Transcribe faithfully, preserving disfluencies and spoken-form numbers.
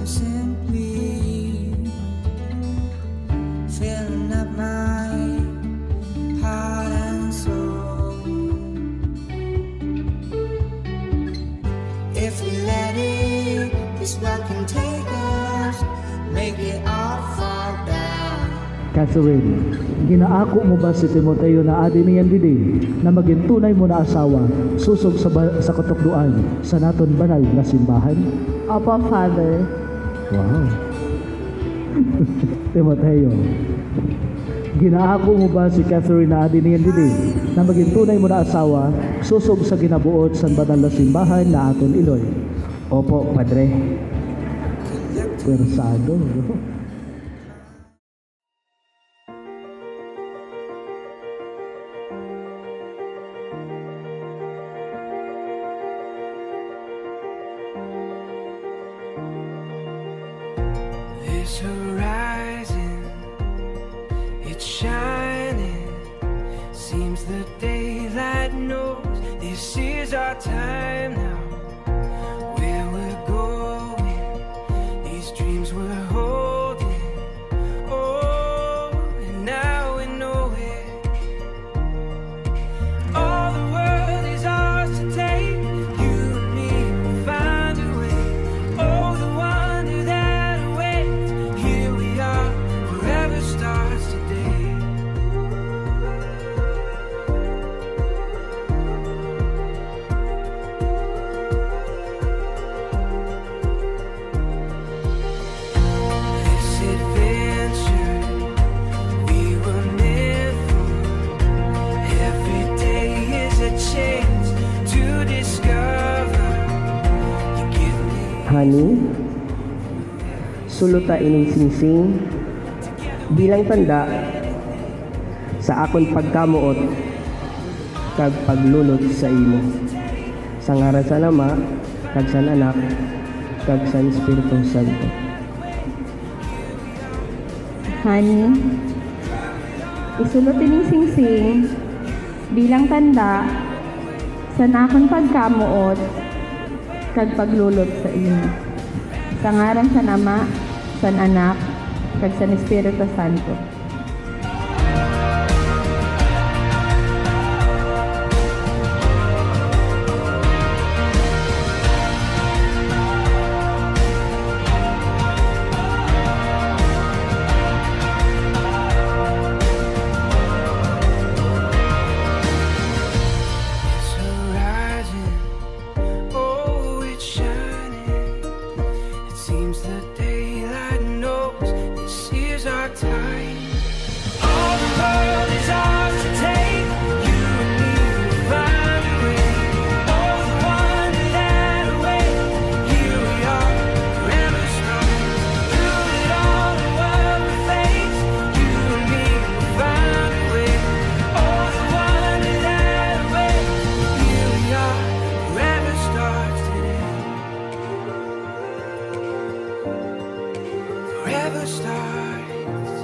simply filling up my heart and soul. If we let it, this world can take us, make it all fall down. Catherine, ginaako mo ba si Timoteo na adi niyan didi na maging tunay mo na asawa susog sa, sa katukduan sa naton banal na simbahan? Opo, Father. Wow. Timoteo, ginaako mo ba si Catherine na adi niyan didi na maging tunay mo na asawa susog sa ginabuot sa banal na simbahan na aton Iloy? Opo, Padre. Persado. This horizon, it's shining. Seems the daylight knows this is our time now. Where we're going, these dreams we're holding. Oh, and now we know it. All the world is ours to take. You and me will find a way. Oh, the wonder that awaits. Here we are, forever starts today. This adventure we were meant for. Every day is a chance to discover. You give me Honey, suluta ining singsing bilang tanda sa akon pagkamuot kag paglulot sa imo. Sa ngaran sa Ama, kag sa Anak, kag sa Espiritu Santo. Honey, isulot ining singsing bilang tanda sa nakon pagkamuot kag paglulot sa imo. Sa ngaran sa Ama, sa Anak, kag sa Espiritu Santo. this horizon, oh, it's shining. It seems the daylight knows this is our time. All the world is ours to take. You and me will find a way. Oh, the wonder that awaits. Here we are, forever strong. Through it all, the world we face. You and me will find a way. Oh, the wonder that awaits. Here we are, forever starts today. Forever starts.